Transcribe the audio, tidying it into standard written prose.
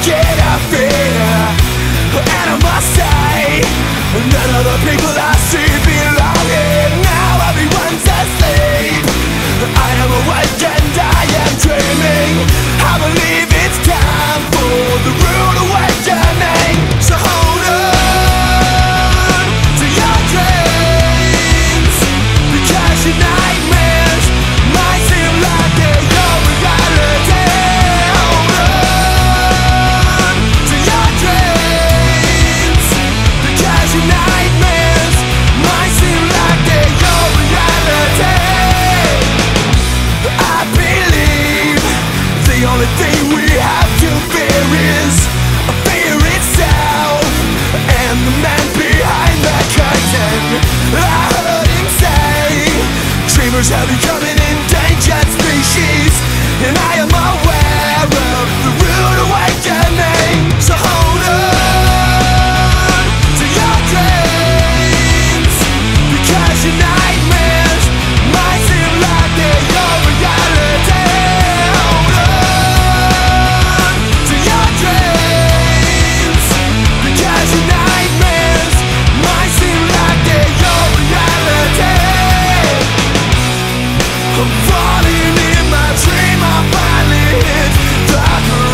get a fear. And I must say, none of the people I see belong here. Now everyone's asleep, I am awake and I am dreaming. I believe it's time for the rude awakening. So hold on to your dreams, because your nightmares might seem like they're your reality. Hold on to your dreams, because your nightmares might seem like they're your reality. I believe the only thing we have to fear is fear itself, and the man behind the curtain. I heard him say, dreamers have become an endangered species, and I am aware of the rude awakening. So hold on to your dreams, because your nightmares might seem like they're your reality. Hold on to your dreams, because your nightmares might seem like they're your reality. I'm falling in my dream, I finally hit the ground.